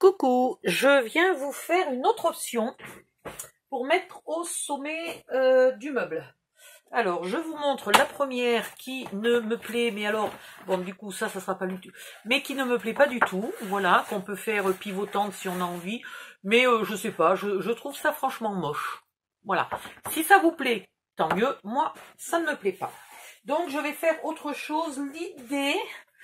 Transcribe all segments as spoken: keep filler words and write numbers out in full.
Coucou, je viens vous faire une autre option pour mettre au sommet euh, du meuble. Alors, je vous montre la première qui ne me plaît, mais alors, bon, du coup, ça, ça sera pas du tout, mais qui ne me plaît pas du tout, voilà, qu'on peut faire pivotante si on a envie, mais euh, je sais pas, je, je trouve ça franchement moche. Voilà, si ça vous plaît, tant mieux, moi, ça ne me plaît pas. Donc, je vais faire autre chose, l'idée...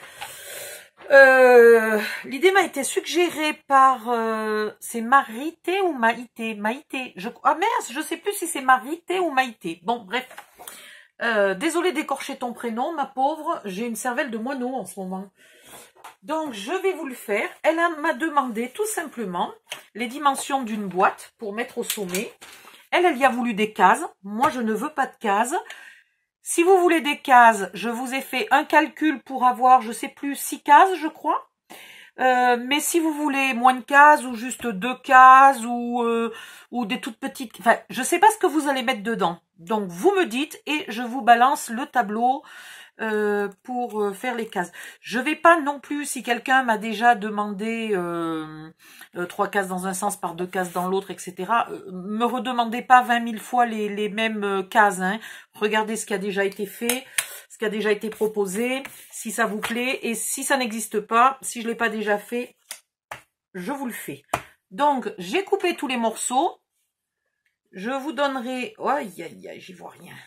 Euh, l'idée m'a été suggérée par euh, c'est Marité ou Maïté Maïté je ah mince je sais plus si c'est Marité ou Maïté. Bon bref, euh, désolée d'écorcher ton prénom ma pauvre, j'ai une cervelle de moineau en ce moment, donc je vais vous le faire. Elle m'a demandé tout simplement les dimensions d'une boîte pour mettre au sommet. Elle elle y a voulu des cases, moi je ne veux pas de cases. Si vous voulez des cases, je vous ai fait un calcul pour avoir, je sais plus, six cases, je crois. Euh, mais si vous voulez moins de cases ou juste deux cases ou euh, ou des toutes petites, enfin, je sais pas ce que vous allez mettre dedans. Donc vous me dites et je vous balance le tableau euh, pour euh, faire les cases. Je vais pas non plus, si quelqu'un m'a déjà demandé euh, euh, trois cases dans un sens par deux cases dans l'autre, et cetera. Euh, me redemandez pas vingt mille fois les, les mêmes cases. Hein. Regardez ce qui a déjà été fait, ce qui a déjà été proposé, si ça vous plaît. Et si ça n'existe pas, si je l'ai pas déjà fait, je vous le fais. Donc, j'ai coupé tous les morceaux. Je vous donnerai... Oh, aïe, aïe, aïe, j'y vois rien.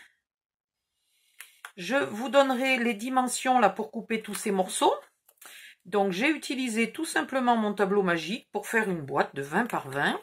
Je vous donnerai les dimensions là pour couper tous ces morceaux. Donc, j'ai utilisé tout simplement mon tableau magique pour faire une boîte de vingt par vingt.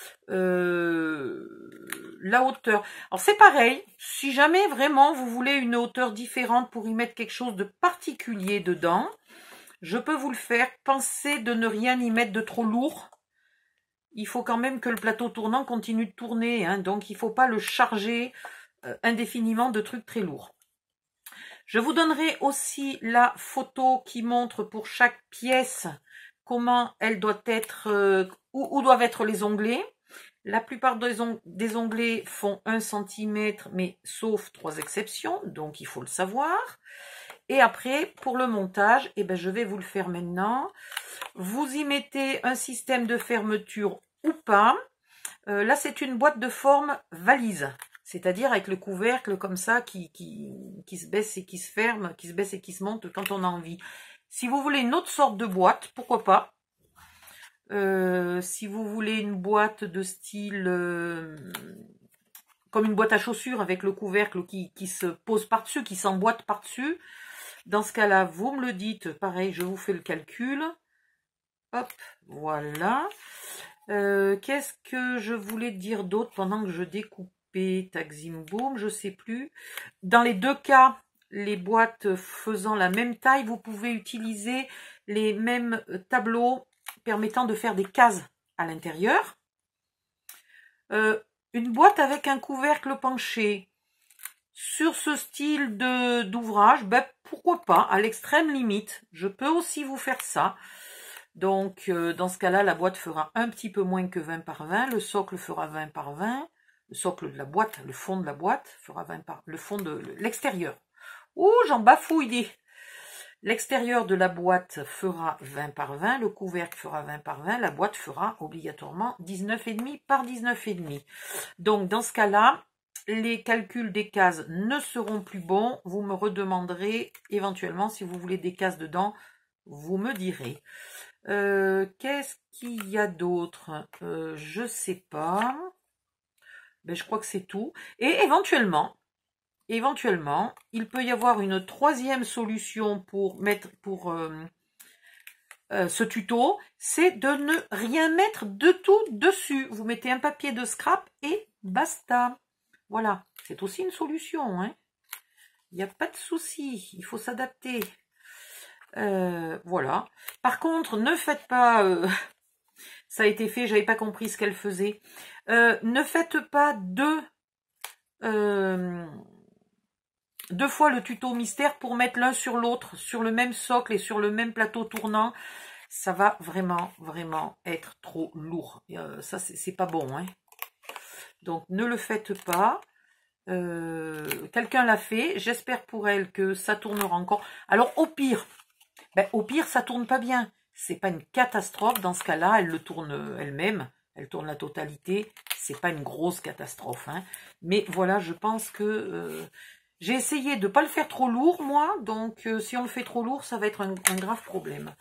Euh, la hauteur. Alors, c'est pareil. Si jamais vraiment vous voulez une hauteur différente pour y mettre quelque chose de particulier dedans, je peux vous le faire. Pensez de ne rien y mettre de trop lourd. Il faut quand même que le plateau tournant continue de tourner. Hein, donc, il ne faut pas le charger euh, indéfiniment de trucs très lourds. Je vous donnerai aussi la photo qui montre pour chaque pièce comment elle doit être, euh, où, où doivent être les onglets. La plupart des, on des onglets font un centimètre, mais sauf trois exceptions, donc il faut le savoir. Et après, pour le montage, eh ben, je vais vous le faire maintenant. Vous y mettez un système de fermeture ou pas. Euh, là, c'est une boîte de forme valise. C'est-à-dire avec le couvercle comme ça qui, qui, qui se baisse et qui se ferme, qui se baisse et qui se monte quand on a envie. Si vous voulez une autre sorte de boîte, pourquoi pas. Euh, si vous voulez une boîte de style euh, comme une boîte à chaussures avec le couvercle qui, qui se pose par-dessus, qui s'emboîte par-dessus, dans ce cas-là, vous me le dites. Pareil, je vous fais le calcul. Hop, voilà. Euh, Qu'est-ce que je voulais dire d'autre pendant que je découpe? Taxim boom, je sais plus. Dans les deux cas, les boîtes faisant la même taille, vous pouvez utiliser les mêmes tableaux permettant de faire des cases à l'intérieur. Euh, une boîte avec un couvercle penché sur ce style de d'ouvrage, ben, pourquoi pas, à l'extrême limite. Je peux aussi vous faire ça. Donc, euh, dans ce cas-là, la boîte fera un petit peu moins que vingt par vingt. Le socle fera vingt par vingt. Le socle de la boîte, le fond de la boîte fera vingt par... Le fond de l'extérieur. Ouh, j'en bafouille des... L'extérieur de la boîte fera vingt par vingt. Le couvercle fera vingt par vingt. La boîte fera obligatoirement dix-neuf virgule cinq par dix-neuf virgule cinq. Donc, dans ce cas-là, les calculs des cases ne seront plus bons. Vous me redemanderez éventuellement si vous voulez des cases dedans. Vous me direz. Euh, Qu'est-ce qu'il y a d'autre? euh, Je sais pas. Ben, je crois que c'est tout. Et éventuellement, éventuellement, il peut y avoir une troisième solution pour mettre pour euh, euh, ce tuto, c'est de ne rien mettre de tout dessus. Vous mettez un papier de scrap et basta. Voilà, c'est aussi une solution. Hein. Il n'y a pas de souci, il faut s'adapter. Euh, voilà. Par contre, ne faites pas... Euh, ça a été fait, j'avais pas compris ce qu'elle faisait. Euh, ne faites pas deux, euh, deux fois le tuto mystère pour mettre l'un sur l'autre, sur le même socle et sur le même plateau tournant. Ça va vraiment, vraiment être trop lourd. Euh, ça, c'est pas bon. Hein. Donc, ne le faites pas. Euh, Quelqu'un l'a fait. J'espère pour elle que ça tournera encore. Alors, au pire, ben, au pire, ça tourne pas bien. c'est pas une catastrophe. Dans ce cas-là, elle le tourne elle-même, elle tourne la totalité. C'est pas une grosse catastrophe, hein. Mais voilà, je pense que euh, j'ai essayé de pas le faire trop lourd, moi. Donc, euh, si on le fait trop lourd, ça va être un, un grave problème.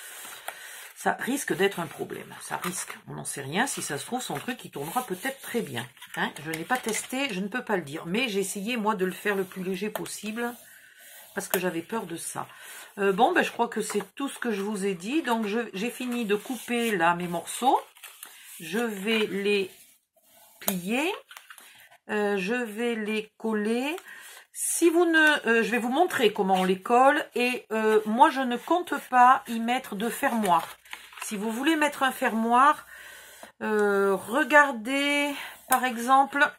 Ça risque d'être un problème. Ça risque. On n'en sait rien. Si ça se trouve, son truc, il tournera peut-être très bien. Hein, je n'ai pas testé, je ne peux pas le dire. Mais j'ai essayé, moi, de le faire le plus léger possible. Parce que j'avais peur de ça. Euh, bon, ben, je crois que c'est tout ce que je vous ai dit. Donc, j'ai fini de couper, là, mes morceaux. Je vais les plier. Euh, je vais les coller. Si vous ne... Euh, je vais vous montrer comment on les colle. Et euh, moi, je ne compte pas y mettre de fermoir. Si vous voulez mettre un fermoir, euh, regardez, par exemple,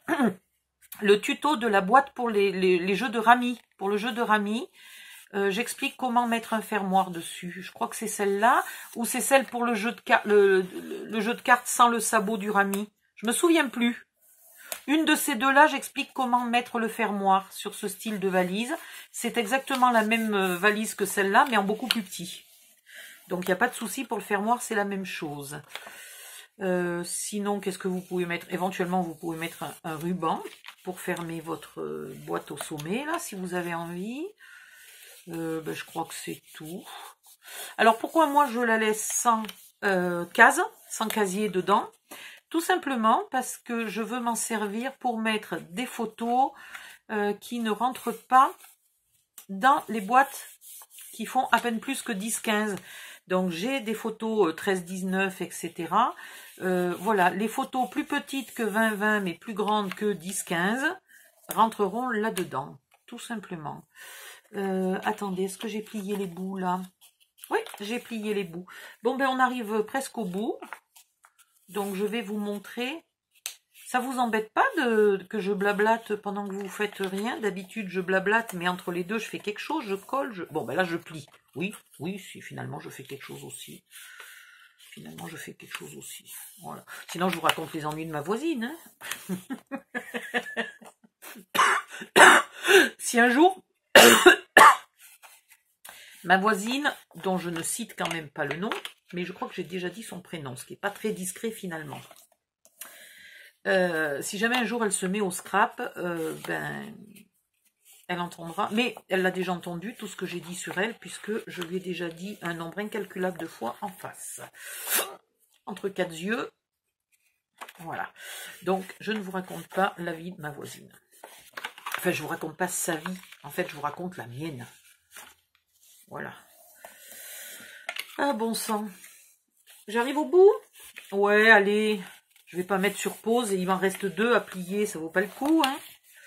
le tuto de la boîte pour les, les, les jeux de Rami. Pour le jeu de Rami, euh, j'explique comment mettre un fermoir dessus. Je crois que c'est celle-là. Ou c'est celle pour le jeu, de le, le, le jeu de cartes sans le sabot du Rami. Je me souviens plus. Une de ces deux-là, j'explique comment mettre le fermoir sur ce style de valise. C'est exactement la même valise que celle-là, mais en beaucoup plus petit. Donc, il n'y a pas de souci pour le fermoir, c'est la même chose. Euh, sinon, qu'est-ce que vous pouvez mettre? Éventuellement, vous pouvez mettre un, un ruban pour fermer votre euh, boîte au sommet, là, si vous avez envie. Euh, ben, je crois que c'est tout. Alors, pourquoi moi, je la laisse sans euh, case, sans casier dedans? Tout simplement parce que je veux m'en servir pour mettre des photos euh, qui ne rentrent pas dans les boîtes qui font à peine plus que dix quinze. Donc j'ai des photos treize dix-neuf, et cetera. Euh, voilà, les photos plus petites que vingt vingt, mais plus grandes que dix quinze, rentreront là-dedans, tout simplement. Euh, attendez, est-ce que j'ai plié les bouts là? Oui, j'ai plié les bouts. Bon, ben on arrive presque au bout. Donc je vais vous montrer. Ça vous embête pas de, que je blablate pendant que vous faites rien? D'habitude je blablate, mais entre les deux je fais quelque chose, je colle. Je... Bon ben là je plie. Oui, oui, si finalement je fais quelque chose aussi. Finalement je fais quelque chose aussi. Voilà. Sinon je vous raconte les ennuis de ma voisine. Hein. Si un jour ma voisine, dont je ne cite quand même pas le nom, mais je crois que j'ai déjà dit son prénom, ce qui n'est pas très discret finalement. Euh, si jamais un jour elle se met au scrap, euh, ben, elle entendra, mais elle l'a déjà entendu, tout ce que j'ai dit sur elle, puisque je lui ai déjà dit un nombre incalculable de fois en face. Entre quatre yeux, voilà. Donc, je ne vous raconte pas la vie de ma voisine. Enfin, je ne vous raconte pas sa vie, en fait, je vous raconte la mienne. Voilà. Ah, bon sang. J'arrive au bout? Ouais, allez. Je vais pas mettre sur pause et il m'en reste deux à plier, ça vaut pas le coup, hein.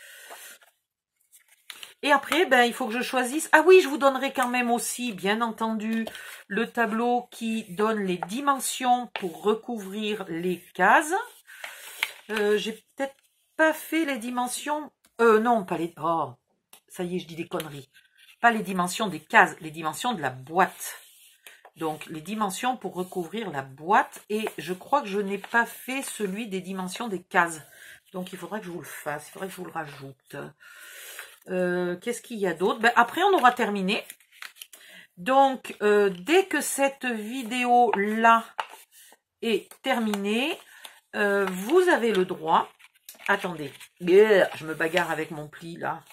Et après, ben, il faut que je choisisse. Ah oui, je vous donnerai quand même aussi, bien entendu, le tableau qui donne les dimensions pour recouvrir les cases. Euh, j'ai peut-être pas fait les dimensions. Euh, non, pas les. Oh, ça y est, je dis des conneries. Pas les dimensions des cases, les dimensions de la boîte. Donc, les dimensions pour recouvrir la boîte. Et je crois que je n'ai pas fait celui des dimensions des cases. Donc, il faudra que je vous le fasse. Il faudra que je vous le rajoute. Euh, Qu'est-ce qu'il y a d'autre? Ben, après, on aura terminé. Donc, euh, dès que cette vidéo-là est terminée, euh, vous avez le droit... Attendez. Je me bagarre avec mon pli, là.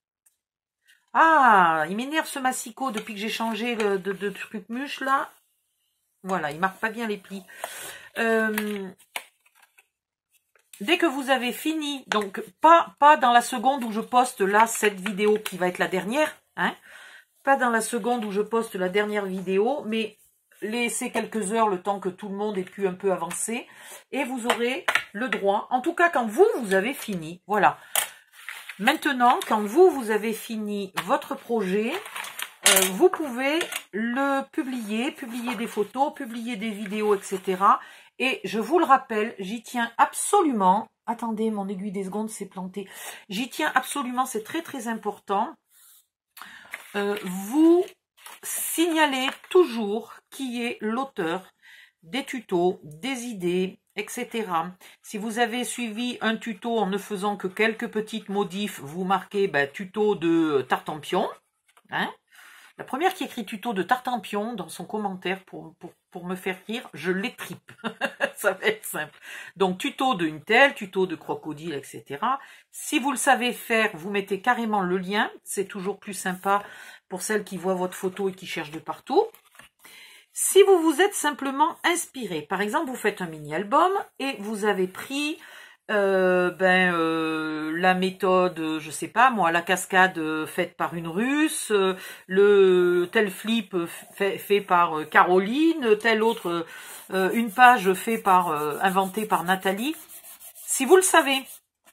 Ah, il m'énerve ce massicot depuis que j'ai changé le, de, de truc mûche là. Voilà, il marque pas bien les plis. Euh, dès que vous avez fini, donc pas, pas dans la seconde où je poste là cette vidéo qui va être la dernière, hein, pas dans la seconde où je poste la dernière vidéo, mais laissez quelques heures le temps que tout le monde ait pu un peu avancer et vous aurez le droit, en tout cas quand vous, vous avez fini, voilà. Maintenant, quand vous, vous avez fini votre projet, euh, vous pouvez le publier, publier des photos, publier des vidéos, et cetera. Et je vous le rappelle, j'y tiens absolument. Attendez, mon aiguille des secondes s'est plantée. J'y tiens absolument, c'est très très important. Euh, vous signalez toujours qui est l'auteur des tutos, des idées, et cetera. Si vous avez suivi un tuto en ne faisant que quelques petites modifs, vous marquez ben, tuto de Tartampion. Hein. La première qui écrit tuto de Tartampion dans son commentaire pour, pour, pour me faire rire, je l'étripe. Ça va être simple. Donc, tuto de une telle, tuto de crocodile, et cetera. Si vous le savez faire, vous mettez carrément le lien. C'est toujours plus sympa pour celles qui voient votre photo et qui cherchent de partout. Si vous vous êtes simplement inspiré, par exemple, vous faites un mini-album et vous avez pris euh, ben, euh, la méthode, je sais pas moi, la cascade faite par une Russe, euh, le tel flip fait, fait par euh, Caroline, tel autre, euh, une page faite par, euh, inventée par Nathalie. Si vous le savez,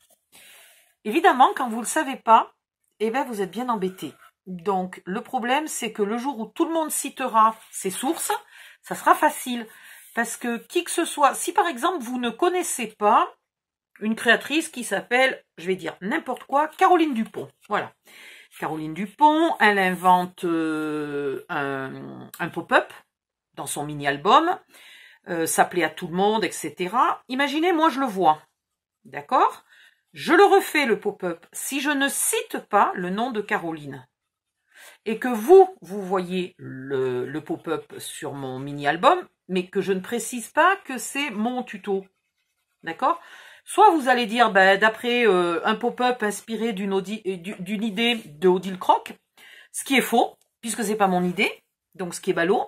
évidemment, quand vous le savez pas, eh ben, vous êtes bien embêté. Donc, le problème, c'est que le jour où tout le monde citera ses sources, ça sera facile. Parce que qui que ce soit, si par exemple, vous ne connaissez pas une créatrice qui s'appelle, je vais dire n'importe quoi, Caroline Dupont. Voilà. Caroline Dupont, elle invente euh, un, un pop-up dans son mini-album. Euh, ça plaît à tout le monde, et cetera. Imaginez, moi, je le vois. D'accord? Je le refais, le pop-up. Si je ne cite pas le nom de Caroline, et que vous, vous voyez le, le pop-up sur mon mini-album, mais que je ne précise pas que c'est mon tuto. D'accord? Soit vous allez dire, ben, d'après euh, un pop-up inspiré d'une d'une idée de Odile Croc, ce qui est faux, puisque c'est pas mon idée, donc ce qui est ballot.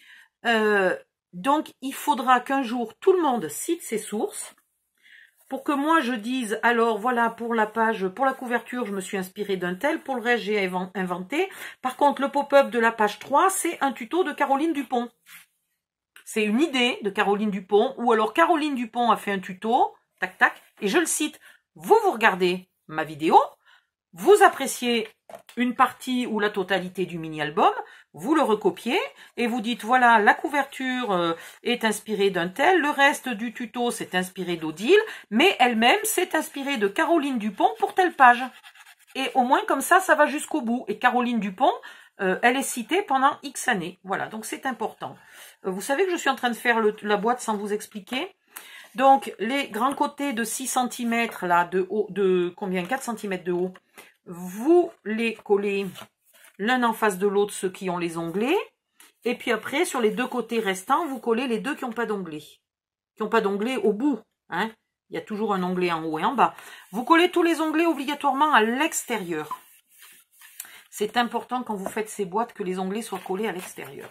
Euh, donc, il faudra qu'un jour, tout le monde cite ses sources, pour que moi je dise, alors voilà, pour la page, pour la couverture, je me suis inspirée d'un tel, pour le reste, j'ai inventé. Par contre, le pop-up de la page trois, c'est un tuto de Caroline Dupont. C'est une idée de Caroline Dupont, ou alors Caroline Dupont a fait un tuto, tac tac, et je le cite. Vous, vous regardez ma vidéo, vous appréciez une partie ou la totalité du mini-album, vous le recopiez et vous dites, voilà, la couverture euh, est inspirée d'un tel, le reste du tuto s'est inspiré d'Odile, mais elle-même s'est inspirée de Caroline Dupont pour telle page. Et au moins, comme ça, ça va jusqu'au bout. Et Caroline Dupont, euh, elle est citée pendant X années. Voilà, donc c'est important. Euh, vous savez que je suis en train de faire le, la boîte sans vous expliquer. Donc, les grands côtés de six centimètres, là, de haut, de combien? quatre centimètres de haut, vous les collez l'un en face de l'autre, ceux qui ont les onglets. Et puis après, sur les deux côtés restants, vous collez les deux qui n'ont pas d'onglets. Qui n'ont pas d'onglets au bout. Hein. Il y a toujours un onglet en haut et en bas. Vous collez tous les onglets obligatoirement à l'extérieur. C'est important quand vous faites ces boîtes que les onglets soient collés à l'extérieur.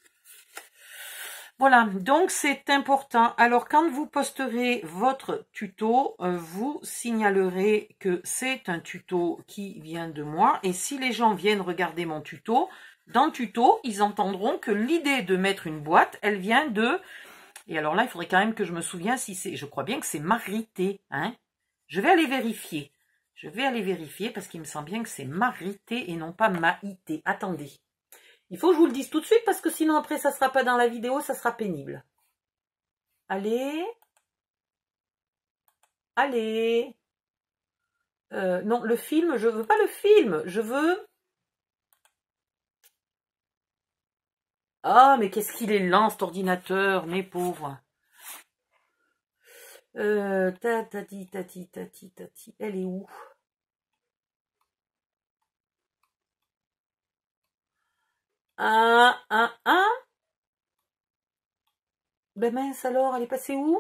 Voilà, donc c'est important. Alors, quand vous posterez votre tuto, euh, vous signalerez que c'est un tuto qui vient de moi. Et si les gens viennent regarder mon tuto, dans le tuto, ils entendront que l'idée de mettre une boîte, elle vient de... Et alors là, il faudrait quand même que je me souvienne si c'est... Je crois bien que c'est Marité, hein. Je vais aller vérifier. Je vais aller vérifier parce qu'il me semble bien que c'est Marité et non pas Maïté. Attendez. Il faut que je vous le dise tout de suite parce que sinon après ça ne sera pas dans la vidéo, ça sera pénible. Allez. Allez. Euh, non, le film, je veux pas le film, je veux... Ah, mais qu'est-ce qu'il est lent cet ordinateur, mes pauvres. Euh, tati, tati, tati, tati, elle est où? Ah, ah, ah. Ben mince alors, elle est passée où?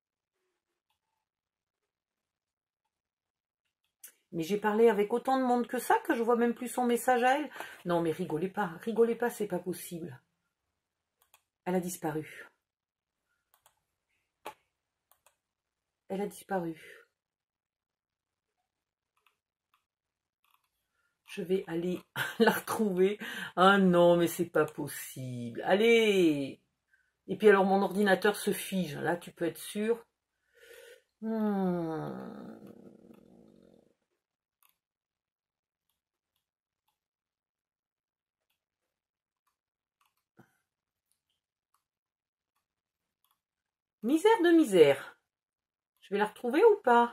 Mais j'ai parlé avec autant de monde que ça que je vois même plus son message à elle. Non mais rigolez pas, rigolez pas, c'est pas possible. Elle a disparu. Elle a disparu. Je vais aller la retrouver. Ah non, mais c'est pas possible. Allez! Et puis alors mon ordinateur se fige. Là, tu peux être sûr. Hmm. Misère de misère. Je vais la retrouver ou pas?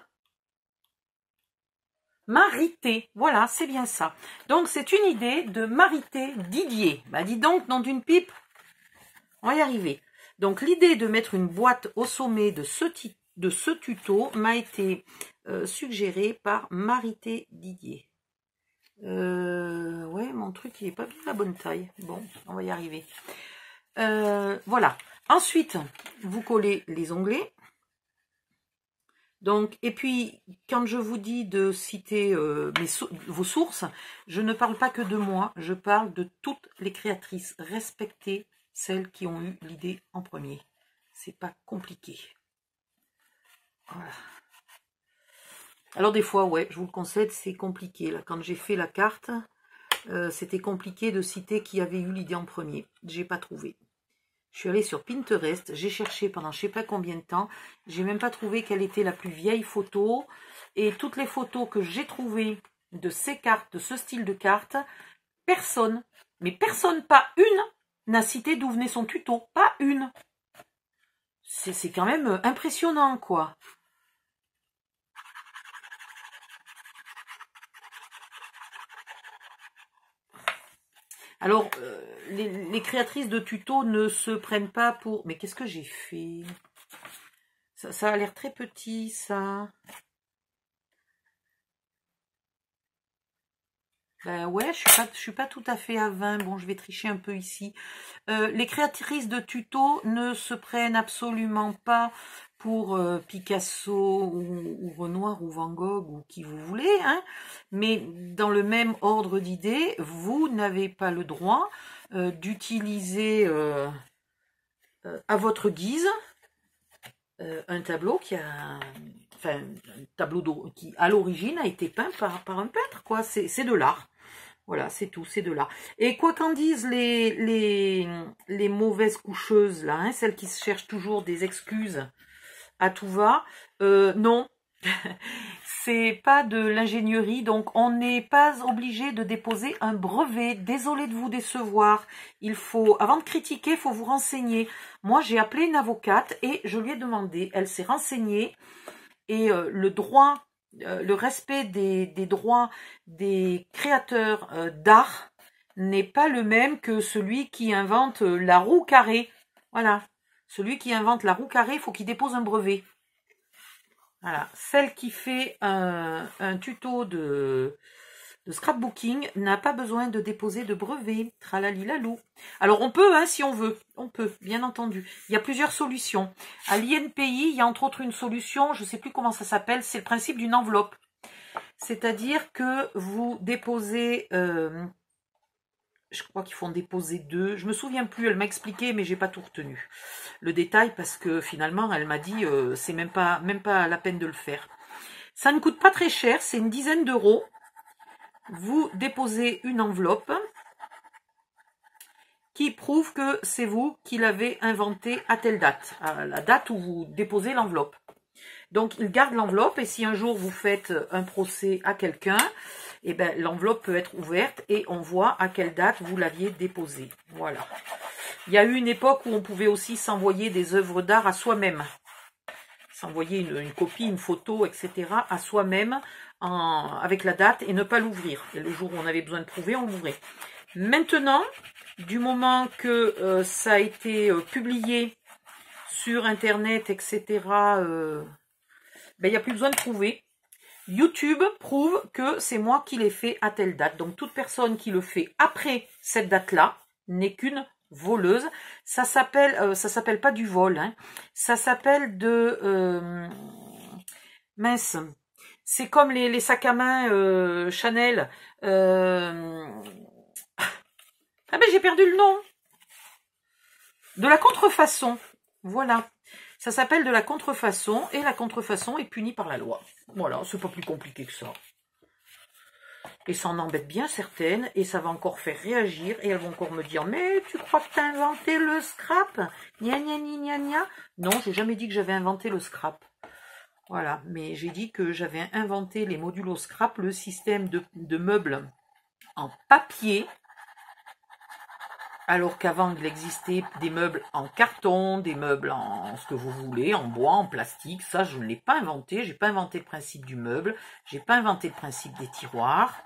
Marité, voilà, c'est bien ça. Donc, c'est une idée de Marité Didier. Bah, dis donc, nom d'une pipe, on va y arriver. Donc, l'idée de mettre une boîte au sommet de ce, de ce tuto m'a été euh, suggérée par Marité Didier. Euh, ouais, mon truc, il est pas bien la bonne taille. Bon, on va y arriver. Euh, voilà. Ensuite, vous collez les onglets. Donc, et puis, quand je vous dis de citer euh, mes so vos sources, je ne parle pas que de moi, je parle de toutes les créatrices. Respectez celles qui ont eu l'idée en premier. C'est pas compliqué. Voilà. Alors des fois, ouais, je vous le concède, c'est compliqué. Là, quand j'ai fait la carte, euh, c'était compliqué de citer qui avait eu l'idée en premier. J'ai pas trouvé. Je suis allée sur Pinterest, j'ai cherché pendant je sais pas combien de temps. J'ai même pas trouvé quelle était la plus vieille photo. Et toutes les photos que j'ai trouvées de ces cartes, de ce style de carte, personne, mais personne, pas une, n'a cité d'où venait son tuto. Pas une. C'est quand même impressionnant, quoi. Alors, euh, les, les créatrices de tutos ne se prennent pas pour... Mais qu'est-ce que j'ai fait? Ça, ça a l'air très petit, ça. Ben ouais, je suis pas, je suis pas tout à fait à vingt. Bon, je vais tricher un peu ici. Euh, les créatrices de tutos ne se prennent absolument pas pour euh, Picasso ou, ou Renoir ou Van Gogh ou qui vous voulez, hein. Mais dans le même ordre d'idées, vous n'avez pas le droit euh, d'utiliser euh, euh, à votre guise euh, un tableau qui a... Enfin, un tableau qui, à l'origine, a été peint par, par un peintre, quoi. C'est de l'art. Voilà, c'est tout, c'est de là. Et quoi qu'en disent les, les, les mauvaises coucheuses, là, hein, celles qui se cherchent toujours des excuses à tout va, euh, non, c'est pas de l'ingénierie, donc on n'est pas obligé de déposer un brevet. Désolé de vous décevoir. Il faut, avant de critiquer, il faut vous renseigner. Moi, j'ai appelé une avocate et je lui ai demandé, elle s'est renseignée, et euh, le droit... Euh, le respect des, des droits des créateurs euh, d'art n'est pas le même que celui qui invente euh, la roue carrée. Voilà. Celui qui invente la roue carrée, il faut qu'il dépose un brevet. Voilà. Celle qui fait un, un tuto de, de scrapbooking n'a pas besoin de déposer de brevet. Tralalilalou. Alors on peut, hein, si on veut. On peut, bien entendu. Il y a plusieurs solutions. À l'I N P I, il y a entre autres une solution, je ne sais plus comment ça s'appelle, c'est le principe d'une enveloppe. C'est-à-dire que vous déposez, euh, je crois qu'il faut en déposer deux. Je me souviens plus, elle m'a expliqué, mais j'ai pas tout retenu. Le détail, parce que finalement, elle m'a dit, euh, c'est même pas, même pas la peine de le faire. Ça ne coûte pas très cher, c'est une dizaine d'euros. Vous déposez une enveloppe qui prouve que c'est vous qui l'avez inventé à telle date, à la date où vous déposez l'enveloppe. Donc, il garde l'enveloppe et si un jour vous faites un procès à quelqu'un, eh ben, l'enveloppe peut être ouverte et on voit à quelle date vous l'aviez déposée. Voilà. Il y a eu une époque où on pouvait aussi s'envoyer des œuvres d'art à soi-même. S'envoyer une, une copie, une photo, et cetera à soi-même avec la date et ne pas l'ouvrir. Et le jour où on avait besoin de prouver, on l'ouvrait. Maintenant, du moment que euh, ça a été euh, publié sur Internet, et cetera, euh, ben, il n'y a plus besoin de prouver. YouTube prouve que c'est moi qui l'ai fait à telle date. Donc, toute personne qui le fait après cette date-là n'est qu'une voleuse. Ça s'appelle, euh, ça s'appelle pas du vol, hein. Ça s'appelle de... Euh, mince. C'est comme les, les sacs à main euh, Chanel. Euh, ah ben, j'ai perdu le nom. De la contrefaçon. Voilà. Ça s'appelle de la contrefaçon et la contrefaçon est punie par la loi. Voilà, c'est pas plus compliqué que ça. Et ça en embête bien certaines et ça va encore faire réagir et elles vont encore me dire « Mais tu crois que tu as inventé le scrap ?» Gna gna gna gna gna. Non, j'ai jamais dit que j'avais inventé le scrap. Voilà, mais j'ai dit que j'avais inventé les modulos scrap, le système de, de meubles en papier. Alors qu'avant, il existait des meubles en carton, des meubles en ce que vous voulez, en bois, en plastique. Ça, je ne l'ai pas inventé. J'ai pas inventé le principe du meuble. J'ai pas inventé le principe des tiroirs.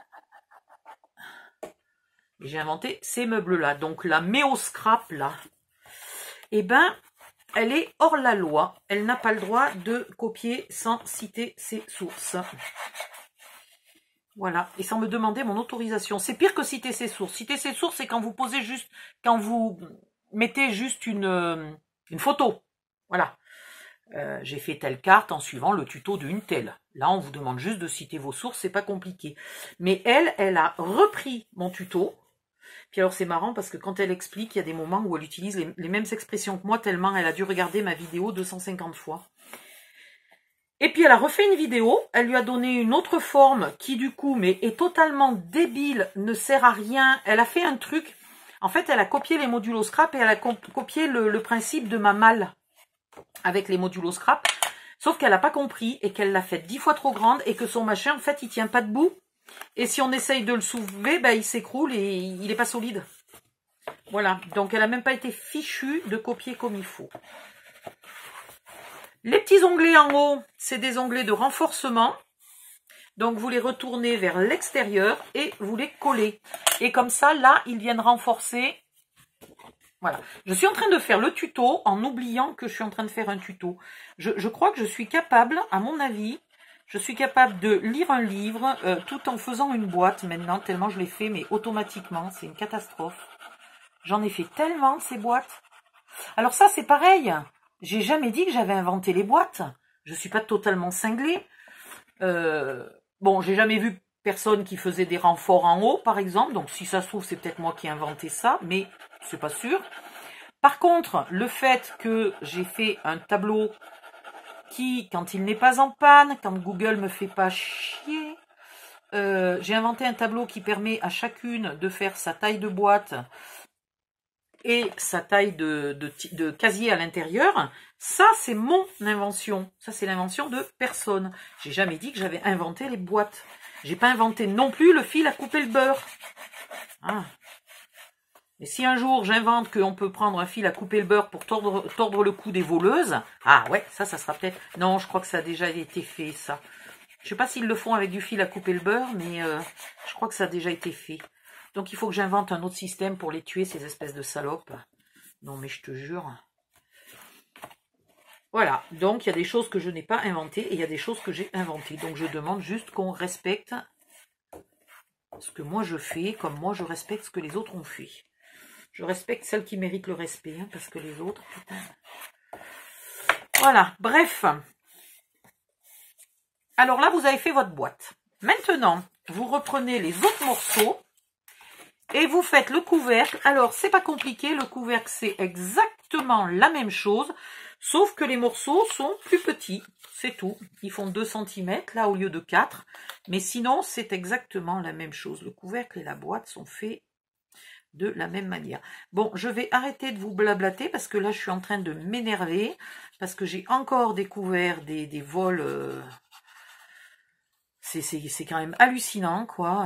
J'ai inventé ces meubles-là. Donc, la méoscrap, là, eh ben, elle est hors la loi. Elle n'a pas le droit de copier sans citer ses sources. Voilà, et sans me demander mon autorisation. C'est pire que citer ses sources. Citer ses sources, c'est quand vous posez juste, quand vous mettez juste une, euh, une photo. Voilà. Euh, j'ai fait telle carte en suivant le tuto d'une telle. Là, on vous demande juste de citer vos sources, c'est pas compliqué. Mais elle, elle a repris mon tuto. Puis alors, c'est marrant parce que quand elle explique, il y a des moments où elle utilise les, les mêmes expressions que moi, tellement elle a dû regarder ma vidéo deux cent cinquante fois. Et puis elle a refait une vidéo, elle lui a donné une autre forme qui du coup mais est totalement débile, ne sert à rien. Elle a fait un truc, en fait elle a copié les modulos scrap et elle a copié le, le principe de ma malle avec les modulos scrap. Sauf qu'elle n'a pas compris et qu'elle l'a fait dix fois trop grande et que son machin en fait il tient pas debout. Et si on essaye de le soulever, ben, il s'écroule et il n'est pas solide. Voilà, donc elle n'a même pas été fichue de copier comme il faut. Les petits onglets en haut, c'est des onglets de renforcement. Donc, vous les retournez vers l'extérieur et vous les collez. Et comme ça, là, ils viennent renforcer. Voilà. Je suis en train de faire le tuto en oubliant que je suis en train de faire un tuto. Je, je crois que je suis capable, à mon avis, je suis capable de lire un livre euh, tout en faisant une boîte maintenant, tellement je l'ai fait, mais automatiquement. C'est une catastrophe. J'en ai fait tellement de ces boîtes. Alors ça, c'est pareil. J'ai jamais dit que j'avais inventé les boîtes. Je suis pas totalement cinglée. Euh, bon, j'ai jamais vu personne qui faisait des renforts en haut, par exemple. Donc, si ça se trouve, c'est peut-être moi qui ai inventé ça, mais c'est pas sûr. Par contre, le fait que j'ai fait un tableau qui, quand il n'est pas en panne, quand Google me fait pas chier, euh, j'ai inventé un tableau qui permet à chacune de faire sa taille de boîte et sa taille de, de, de casier à l'intérieur. Ça, c'est mon invention. Ça, c'est l'invention de personne. J'ai jamais dit que j'avais inventé les boîtes. J'ai pas inventé non plus le fil à couper le beurre. Ah. Et si un jour j'invente qu'on peut prendre un fil à couper le beurre pour tordre, tordre le cou des voleuses, ah ouais, ça, ça sera peut-être... Non, je crois que ça a déjà été fait, ça. Je sais pas s'ils le font avec du fil à couper le beurre, mais euh, je crois que ça a déjà été fait. Donc, il faut que j'invente un autre système pour les tuer, ces espèces de salopes. Non, mais je te jure. Voilà. Donc, il y a des choses que je n'ai pas inventées et il y a des choses que j'ai inventées. Donc, je demande juste qu'on respecte ce que moi je fais, comme moi je respecte ce que les autres ont fait. Je respecte celles qui méritent le respect, hein, parce que les autres, putain. Voilà. Bref. Alors là, vous avez fait votre boîte. Maintenant, vous reprenez les autres morceaux. Et vous faites le couvercle. Alors, c'est pas compliqué. Le couvercle, c'est exactement la même chose. Sauf que les morceaux sont plus petits. C'est tout. Ils font deux centimètres, là, au lieu de quatre. Mais sinon, c'est exactement la même chose. Le couvercle et la boîte sont faits de la même manière. Bon, je vais arrêter de vous blablater parce que là, je suis en train de m'énerver. Parce que j'ai encore découvert des, des vols. Euh... C'est quand même hallucinant, quoi.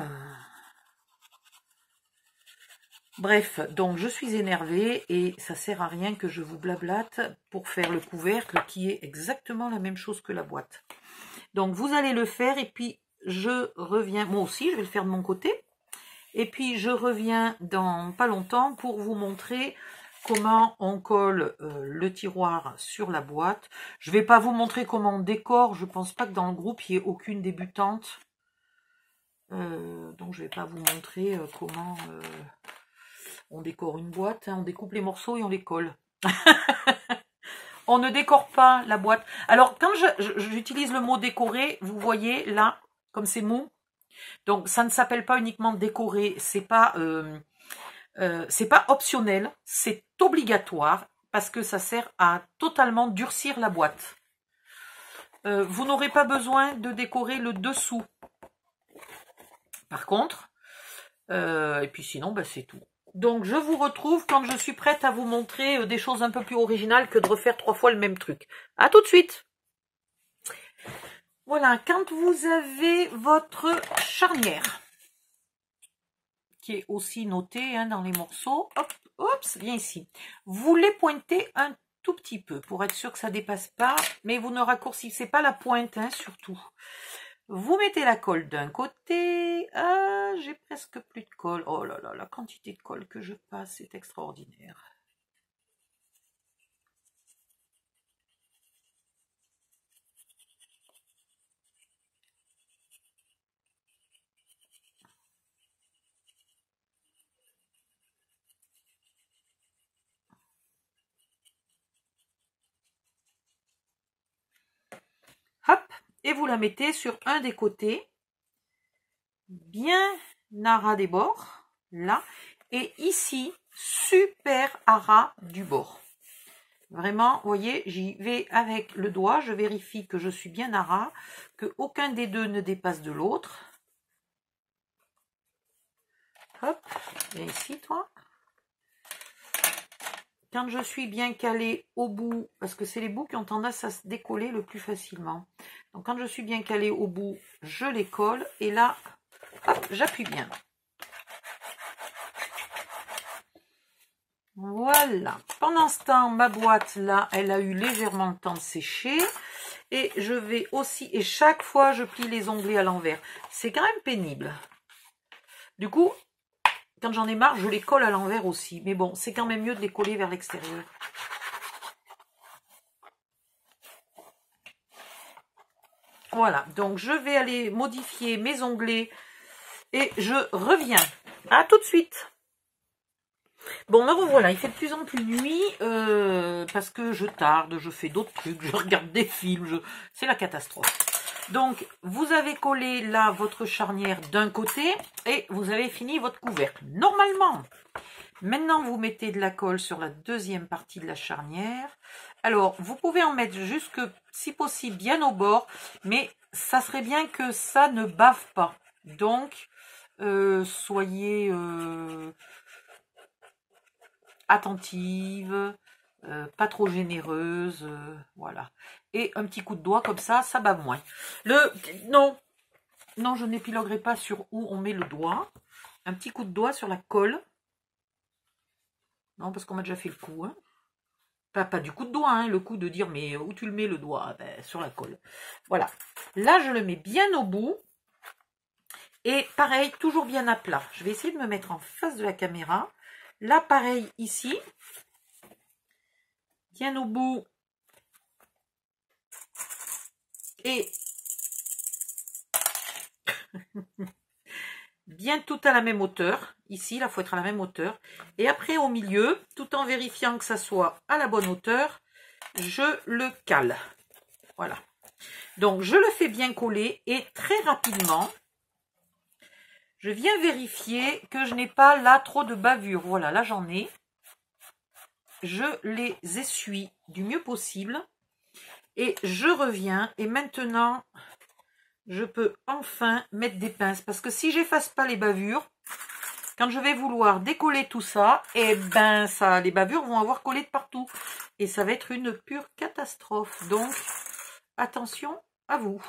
Bref, donc je suis énervée et ça sert à rien que je vous blablate pour faire le couvercle qui est exactement la même chose que la boîte. Donc vous allez le faire et puis je reviens, moi aussi je vais le faire de mon côté. Et puis je reviens dans pas longtemps pour vous montrer comment on colle euh, le tiroir sur la boîte. Je vais pas vous montrer comment on décore, je pense pas que dans le groupe il y ait aucune débutante. Euh, donc je vais pas vous montrer euh, comment... Euh, on décore une boîte, hein, on découpe les morceaux et on les colle. On ne décore pas la boîte. Alors, quand j'utilise le mot décorer, vous voyez là, comme c'est mou. Donc, ça ne s'appelle pas uniquement décorer. C'est pas, euh, euh, c'est pas optionnel. C'est obligatoire parce que ça sert à totalement durcir la boîte. Euh, vous n'aurez pas besoin de décorer le dessous. Par contre, euh, et puis sinon, bah, c'est tout. Donc, je vous retrouve quand je suis prête à vous montrer des choses un peu plus originales que de refaire trois fois le même truc. À tout de suite. Voilà, quand vous avez votre charnière, qui est aussi notée hein, dans les morceaux, hop, oups, viens ici. Vous les pointez un tout petit peu pour être sûr que ça ne dépasse pas, mais vous ne raccourcissez pas la pointe, hein, surtout. Vous mettez la colle d'un côté. Ah, j'ai presque plus de colle. Oh là là, la quantité de colle que je passe, c'est extraordinaire. vous la mettez sur un des côtés, bien à ras des bords, là, et ici, super à ras du bord. Vraiment, vous voyez, j'y vais avec le doigt, je vérifie que je suis bien à ras, que aucun des deux ne dépasse de l'autre. Hop, viens ici, toi. Quand je suis bien calée au bout, parce que c'est les bouts qui ont tendance à se décoller le plus facilement. Donc quand je suis bien calée au bout, je les colle, et là, j'appuie bien. Voilà. Pendant ce temps, ma boîte, là, elle a eu légèrement le temps de sécher. Et je vais aussi, et chaque fois, je plie les onglets à l'envers. C'est quand même pénible. Du coup, quand j'en ai marre, je les colle à l'envers aussi. Mais bon, c'est quand même mieux de les coller vers l'extérieur. Voilà. Donc, je vais aller modifier mes onglets. Et je reviens. À tout de suite. Bon, me revoilà, il fait de plus en plus nuit, euh, parce que je tarde, je fais d'autres trucs, je regarde des films, je... c'est la catastrophe. Donc, vous avez collé là votre charnière d'un côté, et vous avez fini votre couvercle. Normalement, maintenant vous mettez de la colle sur la deuxième partie de la charnière. Alors, vous pouvez en mettre jusque, si possible, bien au bord, mais ça serait bien que ça ne bave pas. Donc, euh, soyez... Euh, attentive, euh, pas trop généreuse, euh, voilà. Et un petit coup de doigt comme ça, ça bave moins. Le non, non, je n'épiloguerai pas sur où on met le doigt. Un petit coup de doigt sur la colle. Non, parce qu'on m'a déjà fait le coup. Hein. Pas, pas du coup de doigt, hein, le coup de dire mais où tu le mets le doigt, ben, sur la colle. Voilà. Là, je le mets bien au bout. Et pareil, toujours bien à plat. Je vais essayer de me mettre en face de la caméra. Là, pareil, ici, bien au bout, et bien tout à la même hauteur. Ici, là, il faut être à la même hauteur. Et après, au milieu, tout en vérifiant que ça soit à la bonne hauteur, je le cale. Voilà. Donc, je le fais bien coller et très rapidement, je viens vérifier que je n'ai pas là trop de bavure. Voilà, là, j'en ai. Je les essuie du mieux possible. Et je reviens. Et maintenant, je peux enfin mettre des pinces. Parce que si j'efface pas les bavures, quand je vais vouloir décoller tout ça, et eh ben ça, les bavures vont avoir collé de partout. Et ça va être une pure catastrophe. Donc, attention à vous.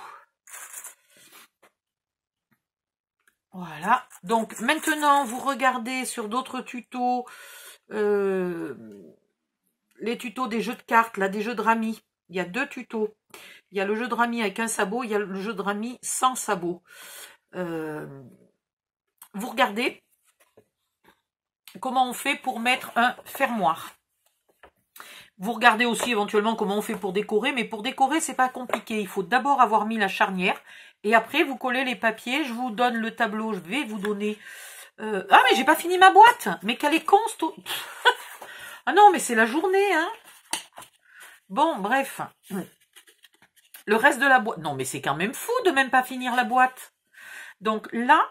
Voilà. Donc, maintenant, vous regardez sur d'autres tutos, euh, les tutos des jeux de cartes, là, des jeux de rami. Il y a deux tutos. Il y a le jeu de rami avec un sabot, il y a le jeu de rami sans sabot. Euh, vous regardez comment on fait pour mettre un fermoir. Vous regardez aussi éventuellement comment on fait pour décorer, mais pour décorer, c'est pas compliqué. Il faut d'abord avoir mis la charnière, et après, vous collez les papiers. Je vous donne le tableau, je vais vous donner... Euh... Ah, mais j'ai pas fini ma boîte. Mais qu'elle est con, ah non, mais c'est la journée, hein. Bon, bref. Le reste de la boîte... Non, mais c'est quand même fou de même pas finir la boîte. Donc là,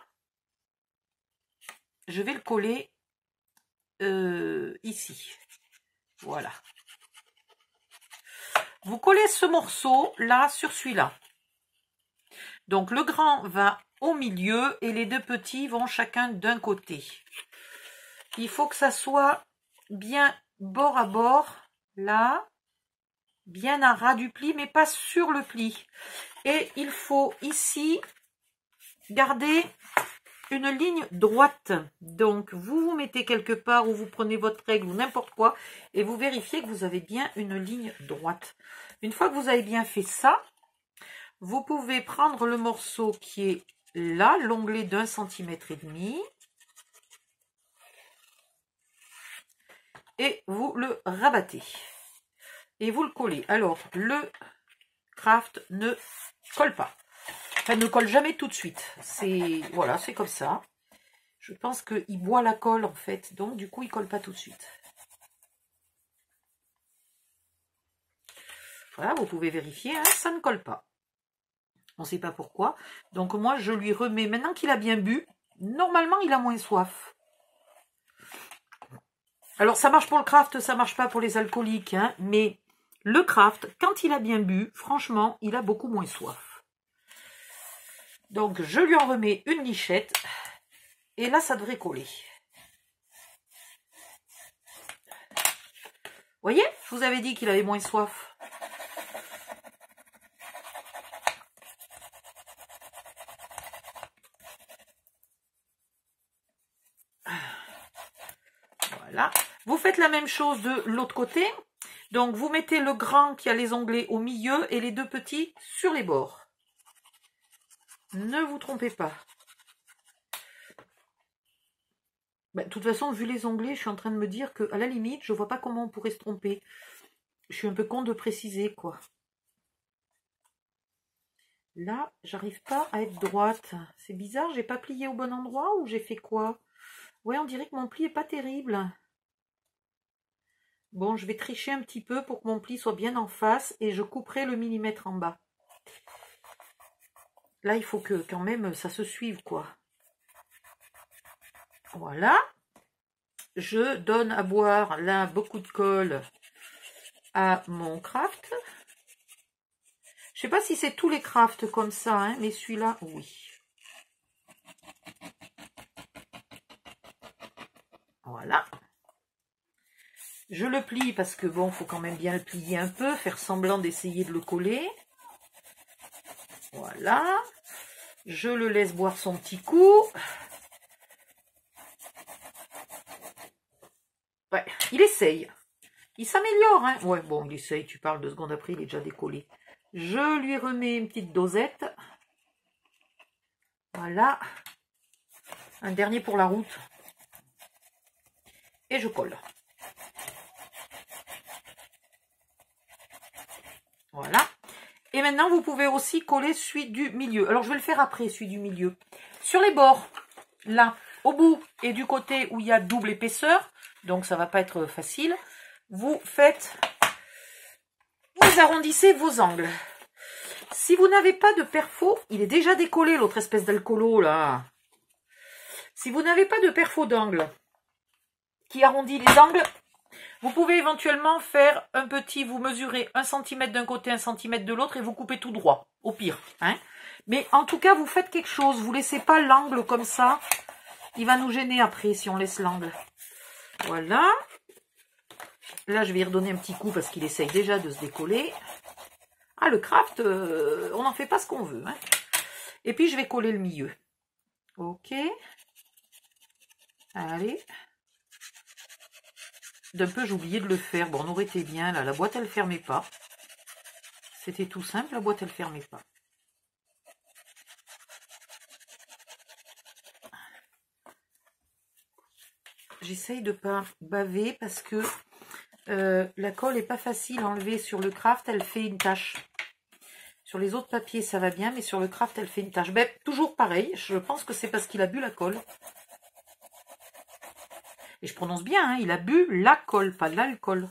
je vais le coller euh, ici. Voilà. Vous collez ce morceau là sur celui-là. Donc le grand va au milieu et les deux petits vont chacun d'un côté. Il faut que ça soit bien bord à bord, là, bien à ras du pli, mais pas sur le pli. Et il faut ici garder une ligne droite. Donc vous vous mettez quelque part où vous prenez votre règle ou n'importe quoi et vous vérifiez que vous avez bien une ligne droite. Une fois que vous avez bien fait ça, vous pouvez prendre le morceau qui est là, l'onglet d'un centimètre et demi, et vous le rabattez et vous le collez. Alors le craft ne colle pas. Enfin, ne colle jamais tout de suite. C'est voilà, c'est comme ça. Je pense qu'il boit la colle en fait, donc du coup il colle pas tout de suite. Voilà, vous pouvez vérifier, hein, ça ne colle pas. On ne sait pas pourquoi. Donc moi, je lui remets, maintenant qu'il a bien bu, normalement, il a moins soif. Alors, ça marche pour le craft, ça marche pas pour les alcooliques, hein, mais le craft, quand il a bien bu, franchement, il a beaucoup moins soif. Donc, je lui en remets une lichette, et là, ça devrait coller. Vous voyez, je vous avais dit qu'il avait moins soif. Voilà. Vous faites la même chose de l'autre côté. Donc, vous mettez le grand qui a les onglets au milieu et les deux petits sur les bords. Ne vous trompez pas. Ben, de toute façon, vu les onglets, je suis en train de me dire que, à la limite, je vois pas comment on pourrait se tromper. Je suis un peu con de préciser, quoi. Là, j'arrive pas à être droite. C'est bizarre, j'ai pas plié au bon endroit ou j'ai fait quoi? Ouais, on dirait que mon pli est pas terrible. Bon, je vais tricher un petit peu pour que mon pli soit bien en face et je couperai le millimètre en bas. Là, il faut que quand même ça se suive, quoi. Voilà. Je donne à boire là beaucoup de colle à mon craft. Je sais pas si c'est tous les crafts comme ça, hein, mais celui-là, oui. Voilà. Je le plie parce que bon, faut quand même bien le plier un peu, faire semblant d'essayer de le coller. Voilà. Je le laisse boire son petit coup. Ouais, il essaye. Il s'améliore, hein. Ouais, bon, il essaye, tu parles deux secondes après, il est déjà décollé. Je lui remets une petite dosette. Voilà. Un dernier pour la route. Et je colle. Voilà. Et maintenant, vous pouvez aussi coller celui du milieu. Alors, je vais le faire après, celui du milieu. Sur les bords, là, au bout et du côté où il y a double épaisseur, donc ça va pas être facile, vous faites, vous arrondissez vos angles. Si vous n'avez pas de perfo, il est déjà décollé, l'autre espèce d'alcoolo, là. Si vous n'avez pas de perfo d'angle qui arrondit les angles, vous pouvez éventuellement faire un petit, vous mesurez un centimètre d'un côté, un centimètre de l'autre et vous coupez tout droit, au pire. Hein. Mais en tout cas, vous faites quelque chose. Vous ne laissez pas l'angle comme ça. Il va nous gêner après si on laisse l'angle. Voilà. Là, je vais y redonner un petit coup parce qu'il essaye déjà de se décoller. Ah, le craft, euh, on n'en fait pas ce qu'on veut. Hein. Et puis, je vais coller le milieu. Ok. Allez. D'un peu, j'ai oublié de le faire. Bon, on aurait été bien, là. La boîte, elle ne fermait pas. C'était tout simple, la boîte, elle ne fermait pas. J'essaye de ne pas baver parce que euh, la colle n'est pas facile à enlever sur le craft. Elle fait une tache. Sur les autres papiers, ça va bien, mais sur le craft, elle fait une tache. Ben, toujours pareil. Je pense que c'est parce qu'il a bu la colle. Et je prononce bien, hein, il a bu la colle, pas l'alcool.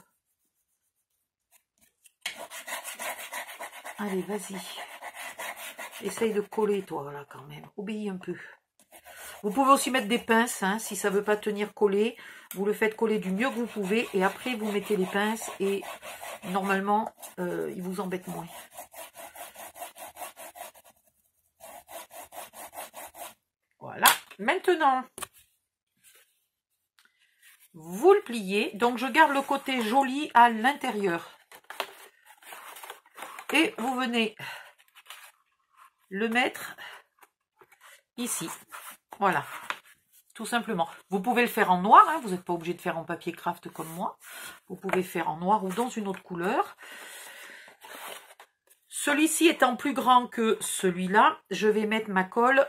Allez, vas-y. Essaye de coller, toi, là, quand même. Obéis un peu. Vous pouvez aussi mettre des pinces, hein, si ça ne veut pas tenir collé. Vous le faites coller du mieux que vous pouvez. Et après, vous mettez les pinces. Et normalement, euh, il vous embête moins. Voilà. Maintenant, vous le pliez. Donc, je garde le côté joli à l'intérieur. Et vous venez le mettre ici. Voilà. Tout simplement. Vous pouvez le faire en noir. Hein, vous n'êtes pas obligé de faire en papier craft comme moi. Vous pouvez faire en noir ou dans une autre couleur. Celui-ci étant plus grand que celui-là, je vais mettre ma colle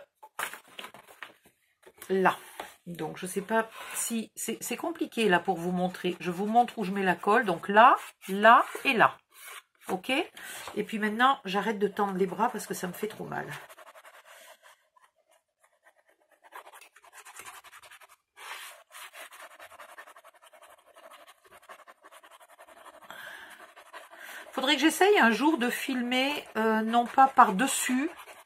là. Donc, je ne sais pas si... C'est compliqué là pour vous montrer. Je vous montre où je mets la colle. Donc là, là et là. Ok? Et puis maintenant, j'arrête de tendre les bras parce que ça me fait trop mal. Faudrait que j'essaye un jour de filmer, euh, non pas par-dessus,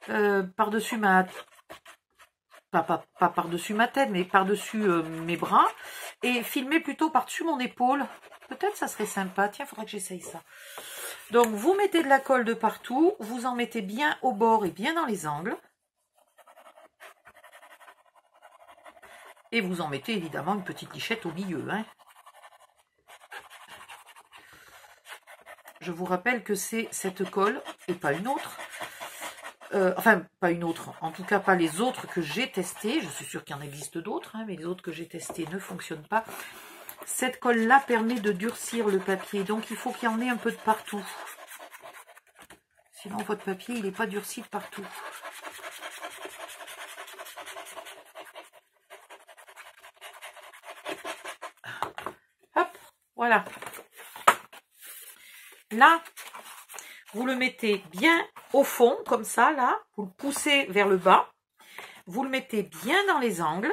euh, par-dessus ma... Pas, pas, pas par-dessus ma tête, mais par-dessus euh, mes bras. Et filmer plutôt par-dessus mon épaule. Peut-être ça serait sympa. Tiens, il faudrait que j'essaye ça. Donc, vous mettez de la colle de partout. Vous en mettez bien au bord et bien dans les angles. Et vous en mettez évidemment une petite lichette au milieu. Hein. Je vous rappelle que c'est cette colle et pas une autre. Euh, enfin, pas une autre. En tout cas, pas les autres que j'ai testées. Je suis sûre qu'il y en existe d'autres, hein, mais les autres que j'ai testées ne fonctionnent pas. Cette colle-là permet de durcir le papier. Donc, il faut qu'il y en ait un peu de partout. Sinon, votre papier, il n'est pas durci de partout. Hop, voilà. Là, vous le mettez bien au fond, comme ça, là. Vous le poussez vers le bas. Vous le mettez bien dans les angles.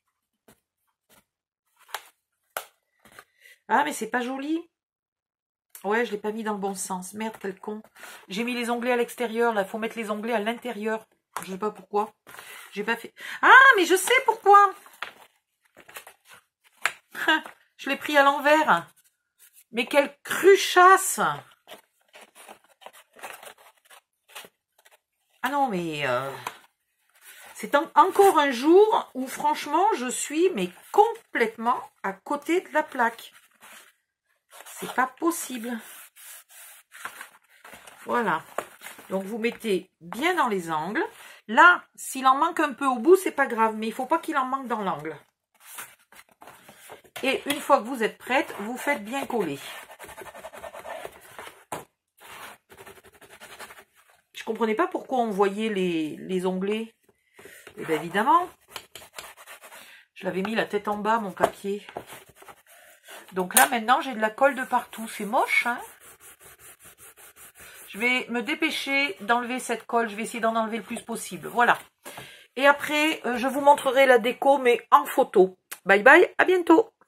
Ah, mais c'est pas joli. Ouais, je l'ai pas mis dans le bon sens. Merde, quel con. J'ai mis les onglets à l'extérieur, là. Il faut mettre les onglets à l'intérieur. Je sais pas pourquoi. J'ai pas fait... Ah, mais je sais pourquoi. Je l'ai pris à l'envers. Mais quelle cruchasse. Ah non, mais... Euh, c'est en, encore un jour où, franchement, je suis mais complètement à côté de la plaque. C'est pas possible. Voilà. Donc, vous mettez bien dans les angles. Là, s'il en manque un peu au bout, c'est pas grave. Mais il ne faut pas qu'il en manque dans l'angle. Et une fois que vous êtes prête, vous faites bien coller. Je ne comprenais pas pourquoi on voyait les, les onglets. Et bien évidemment, je l'avais mis la tête en bas, mon papier. Donc là, maintenant, j'ai de la colle de partout. C'est moche, hein? Je vais me dépêcher d'enlever cette colle. Je vais essayer d'en enlever le plus possible. Voilà. Et après, je vous montrerai la déco, mais en photo. Bye bye, à bientôt.